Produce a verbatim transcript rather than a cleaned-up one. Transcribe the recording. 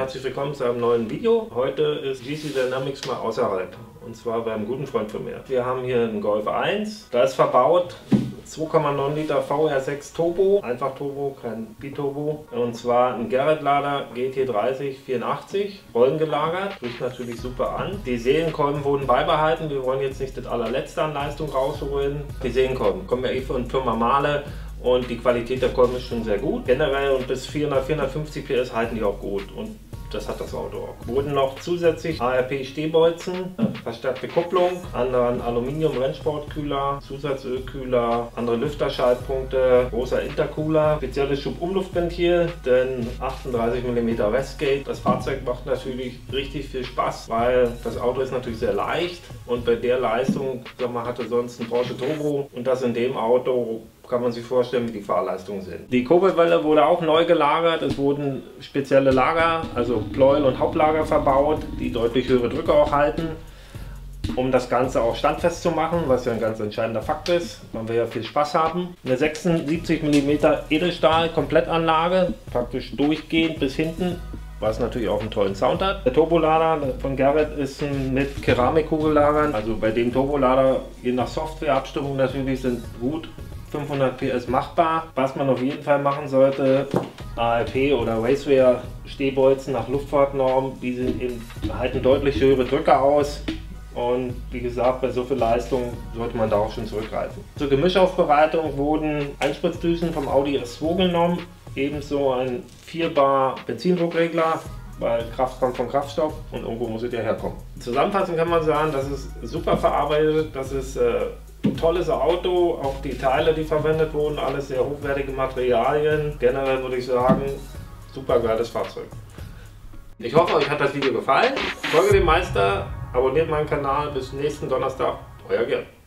herzlich willkommen zu einem neuen Video. Heute ist G C Dynamics mal außerhalb, und zwar beim guten Freund von mir. Wir haben hier einen Golf eins, da ist verbaut zwei Komma neun Liter V R sechs Turbo, einfach Turbo, kein Biturbo. Und zwar ein Garrett-Lader G T dreißig vierundachtzig, rollengelagert, riecht natürlich super an. Die Serienkolben wurden beibehalten, wir wollen jetzt nicht das allerletzte an Leistung rausholen. Die Serienkolben kommen ja eh von Firma Mahle. Und die Qualität der Kolben ist schon sehr gut. Generell und bis vierhundert, vierhundertfünfzig P S halten die auch gut. Und das hat das Auto auch. Wurden noch zusätzlich A R P-Stehbolzen, verstärkte Kupplung, anderen Aluminium-Rennsportkühler, Zusatzölkühler, andere Lüfterschaltpunkte, großer Intercooler, spezielles Schubumluftventil, denn achtunddreißig Millimeter Westgate. Das Fahrzeug macht natürlich richtig viel Spaß, weil das Auto ist natürlich sehr leicht und bei der Leistung, sag mal, hatte sonst ein Porsche Turbo und das in dem Auto kann man sich vorstellen, wie die Fahrleistungen sind. Die Kurbelwelle wurde auch neu gelagert. Es wurden spezielle Lager, also Pleuel- und Hauptlager verbaut, die deutlich höhere Drücke auch halten, um das Ganze auch standfest zu machen, was ja ein ganz entscheidender Fakt ist, weil wir ja viel Spaß haben. Eine sechsundsiebzig Millimeter Edelstahl-Komplettanlage, praktisch durchgehend bis hinten, was natürlich auch einen tollen Sound hat. Der Turbolader von Garrett ist mit Keramikkugellager, also bei dem Turbolader, je nach Softwareabstimmung natürlich, sind gut fünfhundert P S machbar. Was man auf jeden Fall machen sollte, A R P oder Raceware Stehbolzen nach Luftfahrtnorm, die sind eben, halten deutlich höhere Drücke aus. Und wie gesagt, bei so viel Leistung sollte man darauf schon zurückgreifen. Zur Gemischaufbereitung wurden Einspritzdüsen vom Audi S zwei genommen, ebenso ein vier Bar Benzindruckregler, weil Kraft kommt von Kraftstoff und irgendwo muss es ja herkommen. Zusammenfassend kann man sagen, das ist super verarbeitet, das ist äh, ein tolles Auto, auch die Teile, die verwendet wurden, alles sehr hochwertige Materialien. Generell würde ich sagen, super geiles Fahrzeug. Ich hoffe, euch hat das Video gefallen. Folge dem Meister, abonniert meinen Kanal. Bis nächsten Donnerstag, euer Gerd.